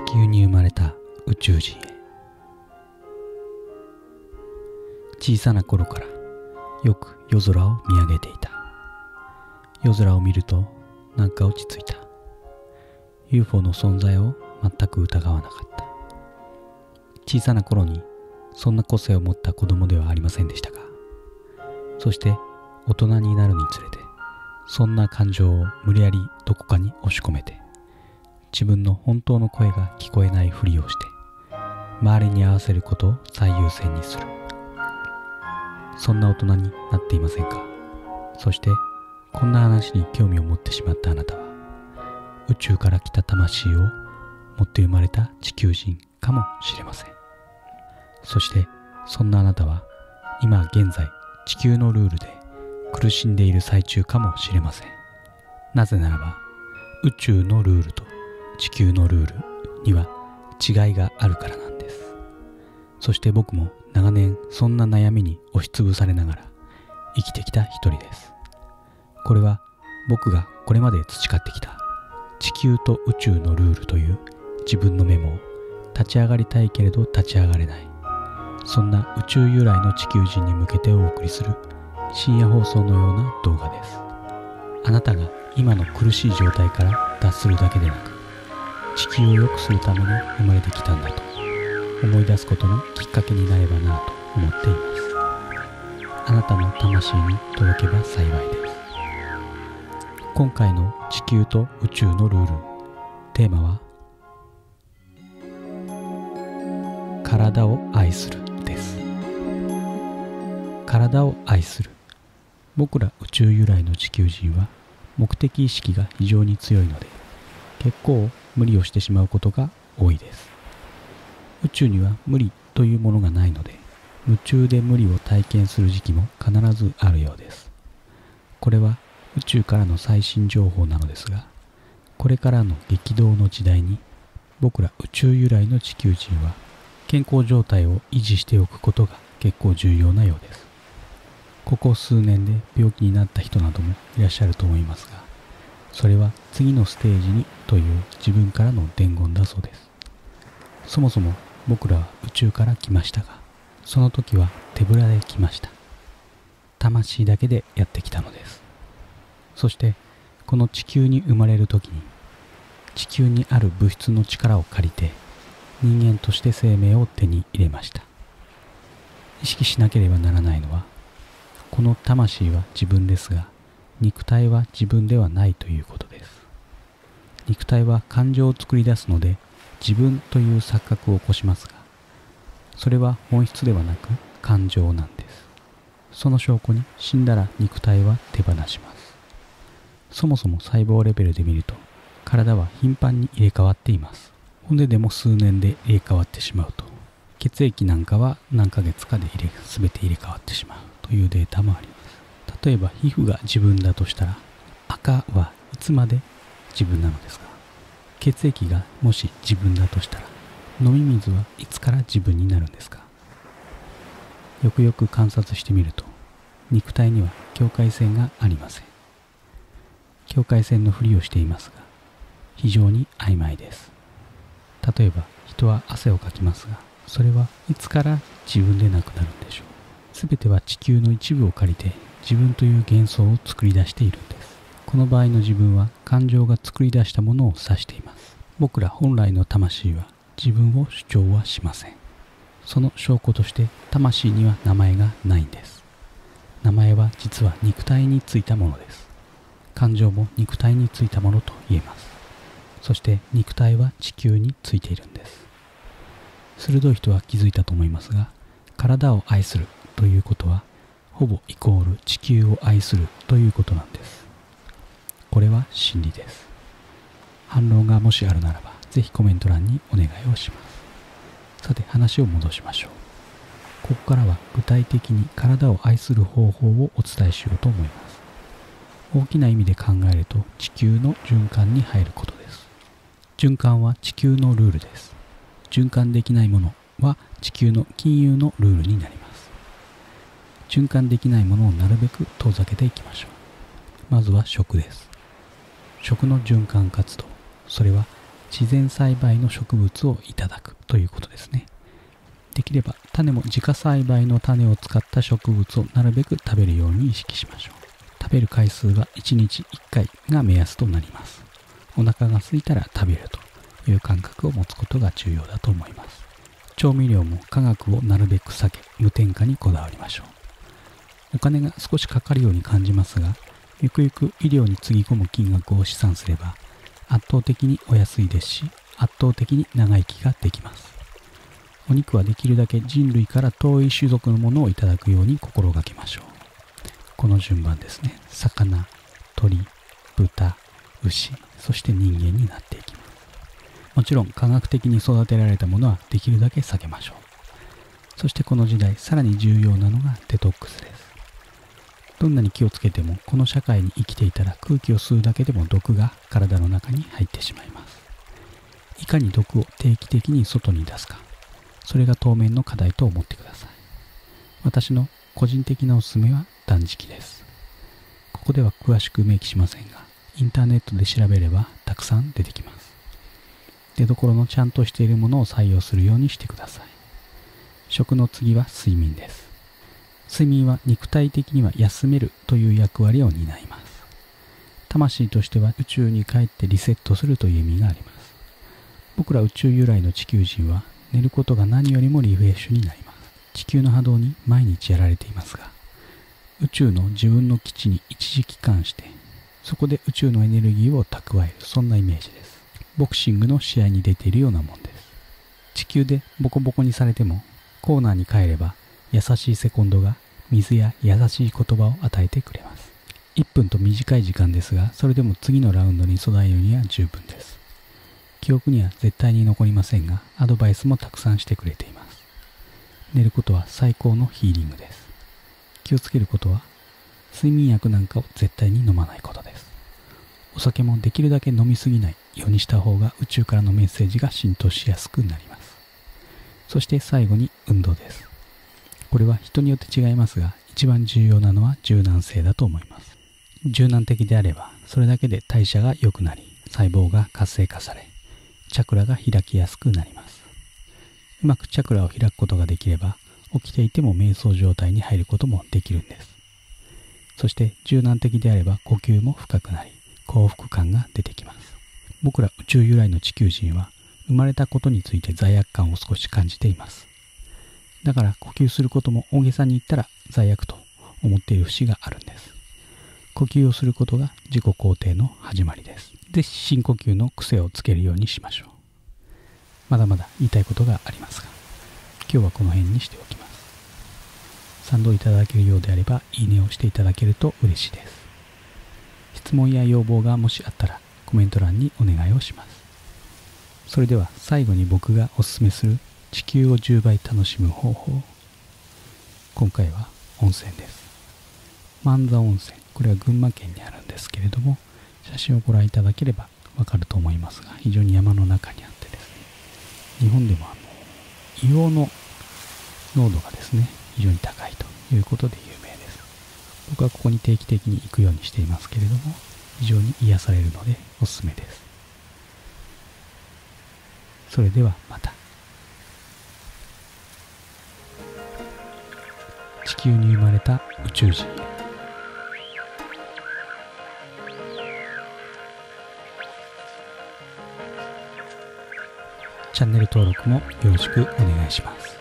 球に生まれた宇宙人へ。小さな頃からよく夜空を見上げていた。夜空を見るとなんか落ち着いた。 UFO の存在を全く疑わなかった。小さな頃にそんな個性を持った子供ではありませんでしたが、そして大人になるにつれてそんな感情を無理やりどこかに押し込めて、自分の本当の声が聞こえないふりをして周りに合わせることを最優先にする、そんな大人になっていませんか？そしてこんな話に興味を持ってしまったあなたは、宇宙から来た魂を持って生まれた地球人かもしれません。そしてそんなあなたは今現在地球のルールで苦しんでいる最中かもしれません。なぜならば宇宙のルールと地球のルールには違いがあるからなんです。そして僕も長年そんな悩みに押しつぶされながら生きてきた一人です。これは僕がこれまで培ってきた地球と宇宙のルールという自分のメモを立ち上がりたいけれど立ち上がれない、そんな宇宙由来の地球人に向けてお送りする深夜放送のような動画です。あなたが今の苦しい状態から脱するだけでなく、地球を良くするために生まれてきたんだと思い出すことのきっかけになればなと思っています。あなたの魂に届けば幸いです。今回の地球と宇宙のルール、テーマは体を愛するです。体を愛する。僕ら宇宙由来の地球人は目的意識が非常に強いので、結構無理をしてしまうことが多いです。宇宙には無理というものがないので、夢中で無理を体験する時期も必ずあるようです。これは宇宙からの最新情報なのですが、これからの激動の時代に僕ら宇宙由来の地球人は健康状態を維持しておくことが結構重要なようです。ここ数年で病気になった人などもいらっしゃると思いますが、それは次のステージにという自分からの伝言だそうです。そもそも僕らは宇宙から来ましたが、その時は手ぶらで来ました。魂だけでやってきたのです。そしてこの地球に生まれる時に地球にある物質の力を借りて人間として生命を手に入れました。意識しなければならないのは、この魂は自分ですが肉体は自分ではないということです。肉体は感情を作り出すので自分という錯覚を起こしますが、それは本質ではなく感情なんです。その証拠に死んだら肉体は手放します。そもそも細胞レベルで見ると体は頻繁に入れ替わっています。骨でも数年で入れ替わってしまうと、血液なんかは何ヶ月かで全て入れ替わってしまうというデータもあります。例えば皮膚が自分だとしたら、赤はいつまで自分なのですか？血液がもし自分だとしたら、飲み水はいつから自分になるんですか？よくよく観察してみると、肉体には境界線がありません。境界線のふりをしていますが、非常に曖昧です。例えば人は汗をかきますが、それはいつから自分でなくなるんでしょう。すべては地球の一部を借りて自分という幻想を作り出しているんです。この場合の自分は感情が作り出したものを指しています。僕ら本来の魂は自分を主張はしません。その証拠として魂には名前がないんです。名前は実は肉体についたものです。感情も肉体についたものと言えます。そして肉体は地球についているんです。鋭い人は気づいたと思いますが、体を愛するということはほぼイコール地球を愛するということなんです。これは真理です。反論がもしあるならばぜひコメント欄にお願いをします。さて話を戻しましょう。ここからは具体的に体を愛する方法をお伝えしようと思います。大きな意味で考えると地球の循環に入ることです。循環は地球のルールです。循環できないものは地球の金融のルールになります。循環できないものをなるべく遠ざけていきましょう。まずは食です。食の循環活動、それは自然栽培の植物をいただくということですね。できれば種も自家栽培の種を使った植物をなるべく食べるように意識しましょう。食べる回数は1日1回が目安となります。お腹が空いたら食べるという感覚を持つことが重要だと思います。調味料も化学をなるべく避け、無添加にこだわりましょう。お金が少しかかるように感じますが、ゆくゆく医療につぎ込む金額を試算すれば、圧倒的にお安いですし、圧倒的に長生きができます。お肉はできるだけ人類から遠い種族のものをいただくように心がけましょう。この順番ですね。魚、鳥、豚、牛、そして人間になっていきます。もちろん科学的に育てられたものはできるだけ避けましょう。そしてこの時代、さらに重要なのがデトックスです。どんなに気をつけても、この社会に生きていたら空気を吸うだけでも毒が体の中に入ってしまいます。いかに毒を定期的に外に出すか、それが当面の課題と思ってください。私の個人的なおすすめは断食です。ここでは詳しく明記しませんが、インターネットで調べればたくさん出てきます。出どころのちゃんとしているものを採用するようにしてください。食の次は睡眠です。睡眠は肉体的には休めるという役割を担います。魂としては宇宙に帰ってリセットするという意味があります。僕ら宇宙由来の地球人は寝ることが何よりもリフレッシュになります。地球の波動に毎日やられていますが、宇宙の自分の基地に一時帰還して、そこで宇宙のエネルギーを蓄える、そんなイメージです。ボクシングの試合に出ているようなもんです。地球でボコボコにされても、コーナーに帰れば優しいセコンドが水や優しい言葉を与えてくれます。1分と短い時間ですが、それでも次のラウンドに備えるには十分です。記憶には絶対に残りませんが、アドバイスもたくさんしてくれています。寝ることは最高のヒーリングです。気をつけることは、睡眠薬なんかを絶対に飲まないことです。お酒もできるだけ飲みすぎないようにした方が宇宙からのメッセージが浸透しやすくなります。そして最後に運動です。これは人によって違いますが、一番重要なのは柔軟性だと思います。柔軟的であれば、それだけで代謝が良くなり、細胞が活性化され、チャクラが開きやすくなります。うまくチャクラを開くことができれば、起きていても瞑想状態に入ることもできるんです。そして柔軟的であれば呼吸も深くなり、幸福感が出てきます。僕ら宇宙由来の地球人は生まれたことについて罪悪感を少し感じています。だから呼吸することも大げさに言ったら罪悪と思っている節があるんです。呼吸をすることが自己肯定の始まりです。ぜひ深呼吸の癖をつけるようにしましょう。まだまだ言いたいことがありますが、今日はこの辺にしておきます。賛同いただけるようであればいいねをしていただけると嬉しいです。質問や要望がもしあったらコメント欄にお願いをします。それでは最後に僕がおすすめする地球を10倍楽しむ方法。今回は温泉です。万座温泉、これは群馬県にあるんですけれども、写真をご覧いただければわかると思いますが、非常に山の中にあってですね、日本でも硫黄の濃度がですね、非常に高いということで有名です。僕はここに定期的に行くようにしていますけれども、非常に癒されるのでおすすめです。それではまた。地球に生まれた宇宙人。チャンネル登録もよろしくお願いします。